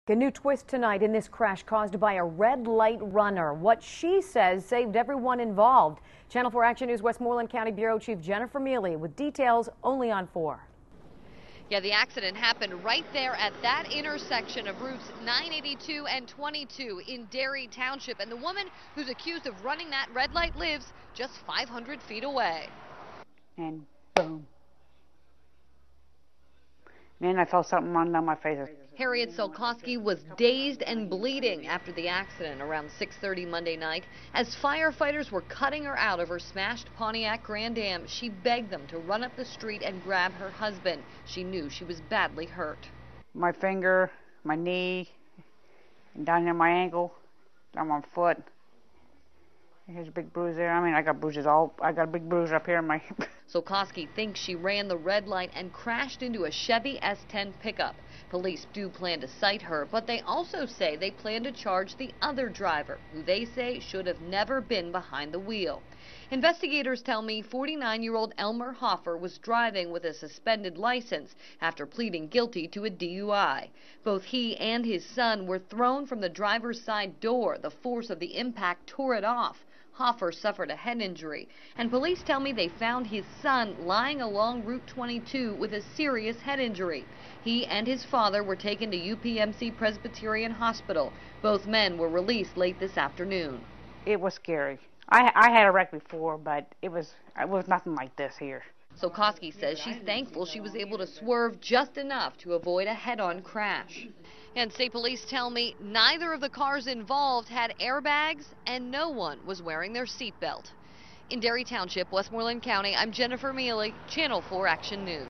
A new twist tonight in this crash caused by a red light runner. What she says saved everyone involved. Channel 4 Action News Westmoreland County Bureau Chief Jennifer Mealy with details only on 4. Yeah, the accident happened right there at that intersection of routes 982 and 22 in Derry Township. And the woman who's accused of running that red light lives just 500 feet away. And boom. Then I felt something run down my face. Harriet Solkowski was dazed and bleeding after the accident around 6:30 Monday night. As firefighters were cutting her out of her smashed Pontiac Grand Am, she begged them to run up the street and grab her husband. She knew she was badly hurt. My finger, my knee, and down near my ankle, down my foot. Here's a big bruise there. I mean, I got a big bruise up here in my... Solkowski thinks she ran the red light and crashed into a Chevy S10 pickup. Police do plan to cite her, but they also say they plan to charge the other driver, who they say should have never been behind the wheel. Investigators tell me 49-year-old Elmer Hoffer was driving with a suspended license after pleading guilty to a DUI. Both he and his son were thrown from the driver's side door. The force of the impact tore it off. Hoffer suffered a head injury, and police tell me they found his son lying along Route 22 with a serious head injury. He and his father were taken to UPMC Presbyterian Hospital. Both men were released late this afternoon. It was scary. I had a wreck before, but it was nothing like this here. Solkowski says she's thankful she was able to swerve just enough to avoid a head-on crash. And state police tell me neither of the cars involved had airbags and no one was wearing their seatbelt. In Derry Township, Westmoreland County, I'm Jennifer Mealy, Channel 4 Action News.